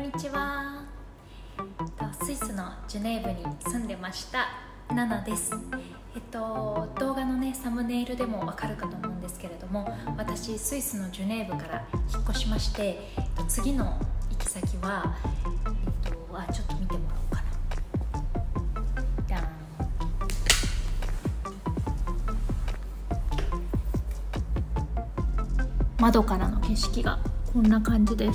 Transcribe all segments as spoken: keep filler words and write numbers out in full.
にちは。スイスのジュネーブに住んでましたナナです。えっと動画のねサムネイルでもわかるかと思うんですけれども、私スイスのジュネーブから引っ越しまして、えっと、次の行き先は、えっと、あちょっと見てもらおうかな。じゃん。窓からの景色がこんな感じです。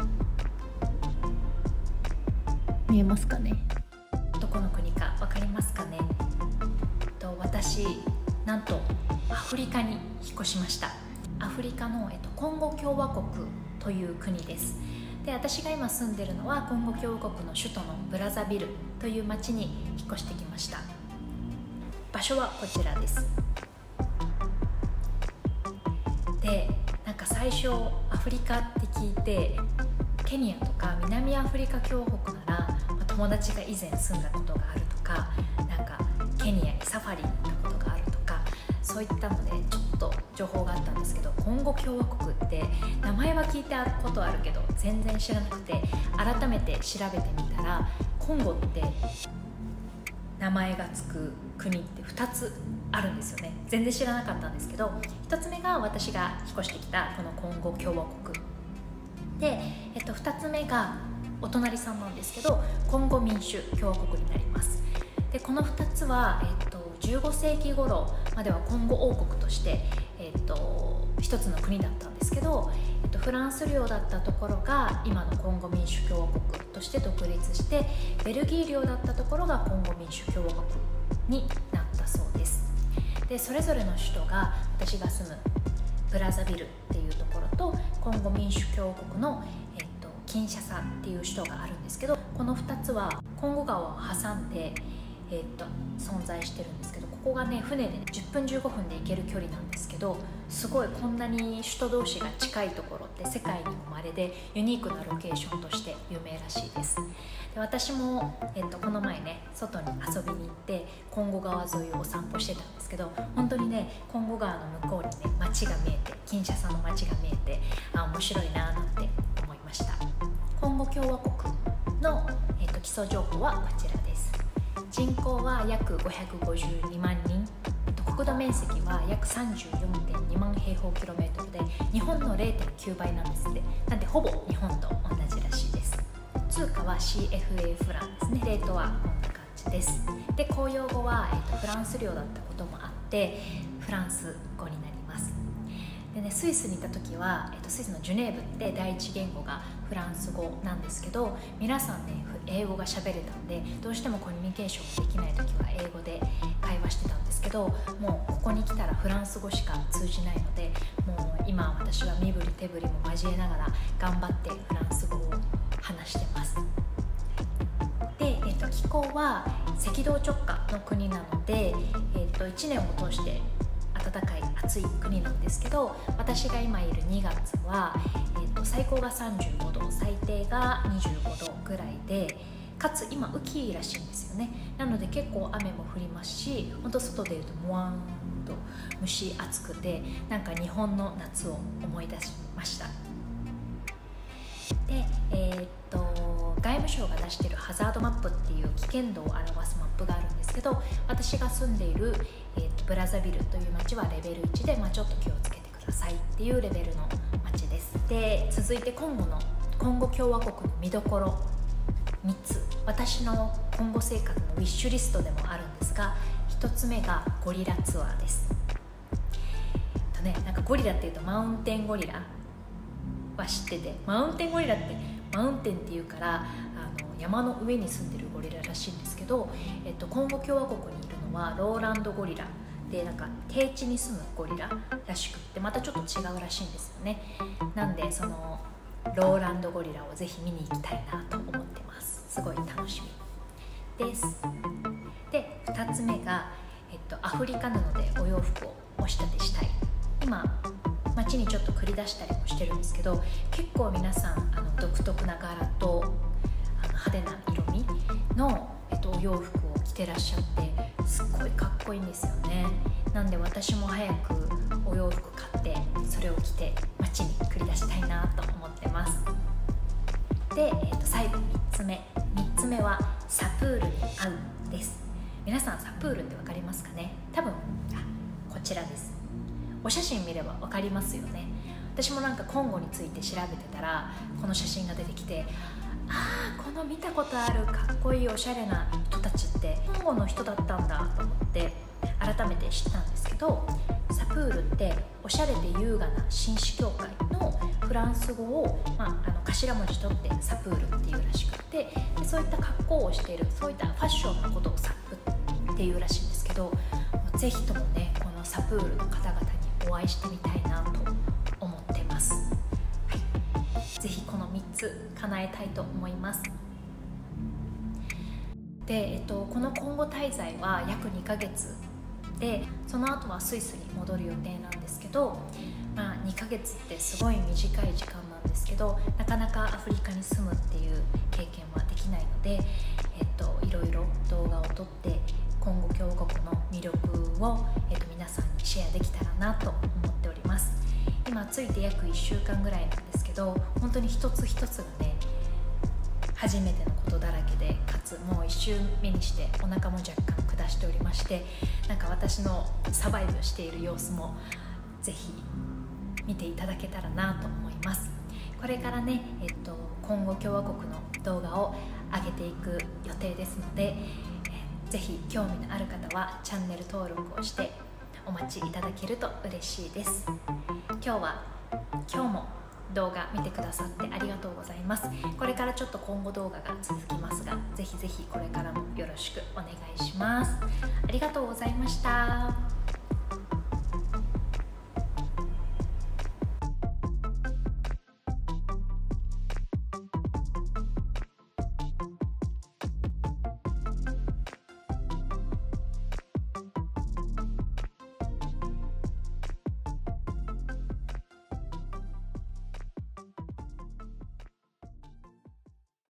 見えますかね。どこの国か分かりますかね。と私なんとアフリカに引っ越しました。アフリカの、えっと、コンゴ共和国という国です。で私が今住んでるのはコンゴ共和国の首都のブラザビルという町に引っ越してきました。場所はこちらです。でなんか最初アフリカって聞いてケニアとか南アフリカ共和国なら、まあ、友達が以前住んだことがあるとか、なんかケニアにサファリに行ったことがあるとか、そういったのでちょっと情報があったんですけど、コンゴ共和国って名前は聞いたことあるけど全然知らなくて、改めて調べてみたらコンゴって名前がつく国ってふたつあるんですよね。全然知らなかったんですけど、ひとつめが私が引っ越してきたこのコンゴ共和国で、えっと、ふたつめがお隣さんなんですけどコンゴ民主共和国になります。でこのふたつは、えっと、じゅうごせいき頃まではコンゴ王国として、えっと、ひとつの国だったんですけど、えっと、フランス領だったところが今のコンゴ民主共和国として独立して、ベルギー領だったところがコンゴ民主共和国になったそうです。でそれぞれの首都が私が住むブラザビルっていうところとコンゴ民主共和国の、えっと、キンシャサっていう首都があるんですけど、このふたつはコンゴ川を挟んで、えっと、存在してるんですけど、ここがね船でじゅっぷんじゅうごふんで行ける距離なんですけど、すごいこんなに首都同士が近いところって世界にも稀でユニークなロケーションとして有名らしいです。で私も、えっと、この前ね外に遊びに行ってコンゴ川沿いをお散歩してたんですけど、本当にねコンゴ川の向こうにね街が見えて、キンシャサの街が見えて、あ面白いなーなんて思いました。コンゴ共和国の、えっと、基礎情報はこちらです。人口は約ごひゃくごじゅうにまんにん、国土面積は約 さんじゅうよんてんにまん平方キロメートルで日本の れいてんきゅうばいなんですって。なんでほぼ日本と同じらしいです。通貨は シーエフエー フランですね。レートはこんな感じです。で公用語は、えーと、フランス領だったこともあってフランス語になります。でね、スイスにいた時は、えーと、スイスのジュネーブって第一言語がフランス語なんですけど、皆さんね英語が喋れたんでどうしてもコミュニケーションできない時は英語で会話してたんですけど、もうここに来たらフランス語しか通じないので、もう今私は身振り手振りも交えながら頑張ってフランス語を話してます。で、えーと、気候は赤道直下の国なので、えーと、いちねんを通して暖かい暑い国なんですけど、私が今いるにがつは、えーと、最高がさんじゅうごど、最低がにじゅうごどぐらいで、かつ今雨季らしいんですよね。なので結構雨も降りますし、本当外でいうともわんと蒸し暑くて、なんか日本の夏を思い出しました。で、えー、っと外務省が出しているハザードマップっていう危険度を表すマップがあるんですけど、私が住んでいる、えー、っとブラザビルという町はレベルいちで、まあ、ちょっと気をつけてくださいっていうレベルの町です。で続いてコンゴのコンゴ共和国の見どころみっつ、私のコンゴ生活のウィッシュリストでもあるんですが、ひとつめがゴリラツアーです。とね、なんかゴリラっていうとマウンテンゴリラは知ってて、マウンテンゴリラってマウンテンっていうからあの山の上に住んでるゴリラらしいんですけど、えっと、コンゴ共和国にいるのはローランドゴリラで、なんか低地に住むゴリラらしくって、またちょっと違うらしいんですよね。なんでそのローランドゴリラをぜひ見に行きたいなと思ってます。すごい楽しみです。でふたつめが、えっと、アフリカなのでお洋服をお仕立てしたい。今街にちょっと繰り出したりもしてるんですけど、結構皆さんあの独特な柄とあの派手な色味の、えっと、お洋服を着てらっしゃって、すっごいかっこいいんですよね。なんで私も早くお洋服買ってそれを着て街に繰り出したいなと思ってます。 で、えー、と最後みっつめみっつめはサプールに合うです。皆さんサプールって分かりますかね。多分あこちらです。お写真見れば分かりますよね。私もなんかコンゴについて調べてたらこの写真が出てきて、ああこの見たことあるかっこいいおしゃれな人たちってコンゴの人だったんだと思って改めて知ったんですけど、サプールっておしゃれで優雅な紳士協会のフランス語を、まあ、あの頭文字取ってサプールっていうらしくて、でそういった格好をしている、そういったファッションのことをサプっていうらしいんですけど、ぜひともねこのサプールの方々にお会いしてみたいなと思ってます、はい、ぜひこのみっつ叶えたいと思います。で、えっと、このコンゴ滞在は約にかげつで、その後はスイスに戻る予定なんですけど、まあ、にかげつってすごい短い時間なんですけど、なかなかアフリカに住むっていう経験はできないので、えっと、いろいろ動画を撮ってコンゴ共和国の魅力を、えっと、皆さんにシェアできたらなと思っております。今ついて約いっしゅうかんぐらいなんですけど、本当に一つ一つがね初めてのことだらけで、かつもういっ週目にしてお腹も若干下しておりまして、なんか私のサバイブしている様子もぜひ見ていただけたらなと思います。これからね、えっと、コンゴ共和国の動画を上げていく予定ですので、えぜひ興味のある方はチャンネル登録をしてお待ちいただけると嬉しいです。今日は今日も動画見てくださってありがとうございます。これからちょっと今後動画が続きますが、ぜひぜひこれからもよろしくお願いします。ありがとうございました。